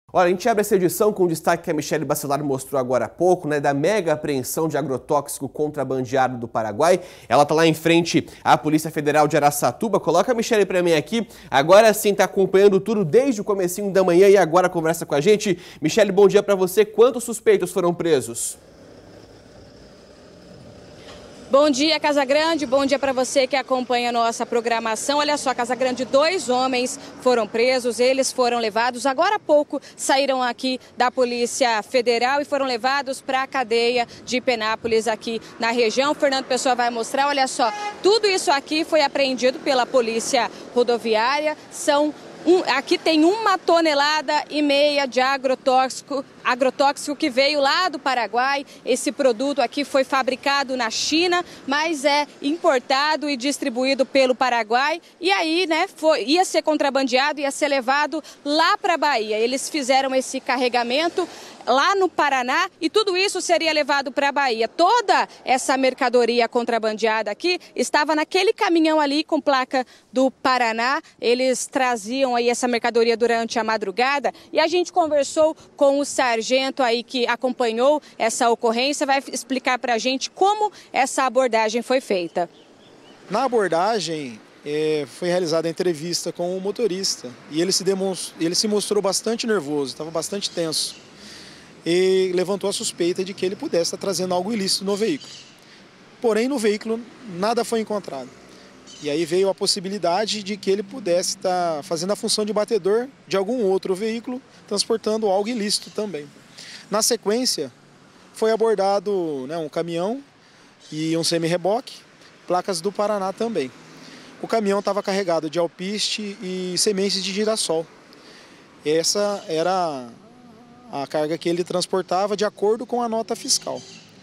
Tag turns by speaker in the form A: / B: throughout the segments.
A: Olha, a gente abre essa edição com o destaque que a Michele Bacelar mostrou agora há pouco, da mega apreensão de agrotóxico contrabandeado do Paraguai. Ela está lá em frente à Polícia Federal de Araçatuba. Coloca a Michele para mim aqui. Agora sim está acompanhando tudo desde o comecinho da manhã e agora conversa com a gente. Michele, bom dia para você. Quantos suspeitos foram presos?
B: Bom dia, Casagrande. Bom dia para você que acompanha a nossa programação. Olha só, Casagrande, 2 homens foram presos, eles foram levados, agora há pouco saíram aqui da Polícia Federal e foram levados para a cadeia de Penápolis aqui na região. O Fernando Pessoa vai mostrar, olha só, tudo isso aqui foi apreendido pela Polícia Rodoviária, aqui tem 1,5 tonelada de agrotóxico que veio lá do Paraguai. Esse produto aqui foi fabricado na China, mas é importado e distribuído pelo Paraguai. E aí, ia ser contrabandeado, ia ser levado lá para a Bahia. Eles fizeram esse carregamento lá no Paraná e tudo isso seria levado para a Bahia. Toda essa mercadoria contrabandeada aqui estava naquele caminhão ali com placa do Paraná. Eles traziam aí essa mercadoria durante a madrugada e a gente conversou com o sargento aí que acompanhou essa ocorrência, vai explicar para a gente como essa abordagem foi feita.
C: Na abordagem foi realizada a entrevista com o motorista e ele se mostrou bastante nervoso, estava bastante tenso. E levantou a suspeita de que ele pudesse estar trazendo algo ilícito no veículo. Porém, no veículo nada foi encontrado. E aí veio a possibilidade de que ele pudesse estar fazendo a função de batedor de algum outro veículo, transportando algo ilícito também. Na sequência, foi abordado um caminhão e um semi-reboque, placas do Paraná também. O caminhão estava carregado de alpiste e sementes de girassol. Essa era a carga que ele transportava de acordo com a nota fiscal.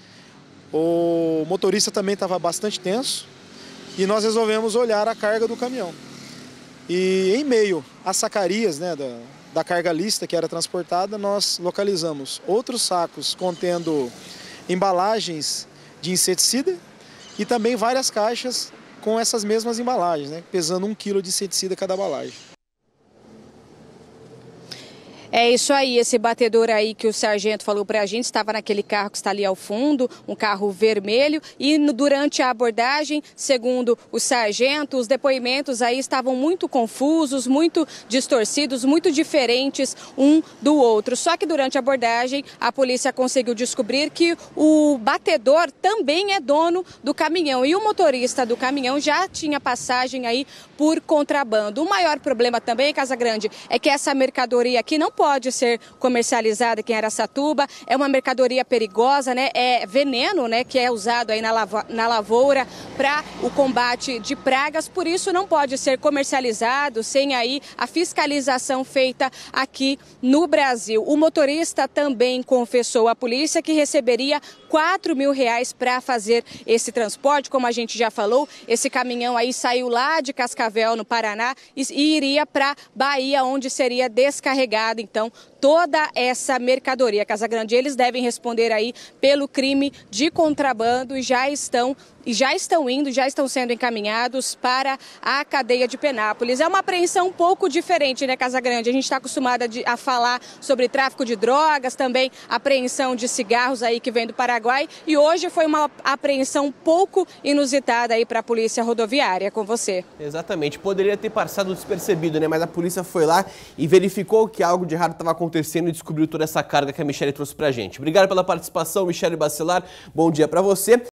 C: O motorista também estava bastante tenso e nós resolvemos olhar a carga do caminhão. E em meio às sacarias da carga lista que era transportada, nós localizamos outros sacos contendo embalagens de inseticida e também várias caixas com essas mesmas embalagens, pesando 1 quilo de inseticida cada embalagem.
B: É isso aí, esse batedor aí que o sargento falou pra gente estava naquele carro que está ali ao fundo, um carro vermelho, e durante a abordagem, segundo o sargento, os depoimentos aí estavam muito confusos, muito distorcidos, muito diferentes um do outro. Só que durante a abordagem, a polícia conseguiu descobrir que o batedor também é dono do caminhão e o motorista do caminhão já tinha passagem aí por contrabando. O maior problema também, Casagrande, é que essa mercadoria aqui não pode ser comercializada aqui em Araçatuba, é uma mercadoria perigosa, é veneno, que é usado aí na lavoura para o combate de pragas, por isso não pode ser comercializado sem aí a fiscalização feita aqui no Brasil. O motorista também confessou à polícia que receberia R$4.000 para fazer esse transporte, como a gente já falou, esse caminhão aí saiu lá de Cascavel, no Paraná, e iria para Bahia, onde seria descarregado, então, toda essa mercadoria. Casagrande, eles devem responder aí pelo crime de contrabando e já estão sendo encaminhados para a cadeia de Penápolis. É uma apreensão um pouco diferente, Casagrande? A gente está acostumada a falar sobre tráfico de drogas, também apreensão de cigarros aí que vem do Paraguai, e hoje foi uma apreensão um pouco inusitada aí para a Polícia Rodoviária. Com você.
A: Exatamente, poderia ter passado despercebido, mas a polícia foi lá e verificou que algo de errado estava acontecendo e descobriu toda essa carga que a Michele trouxe pra gente. Obrigado pela participação, Michele Bacelar. Bom dia para você.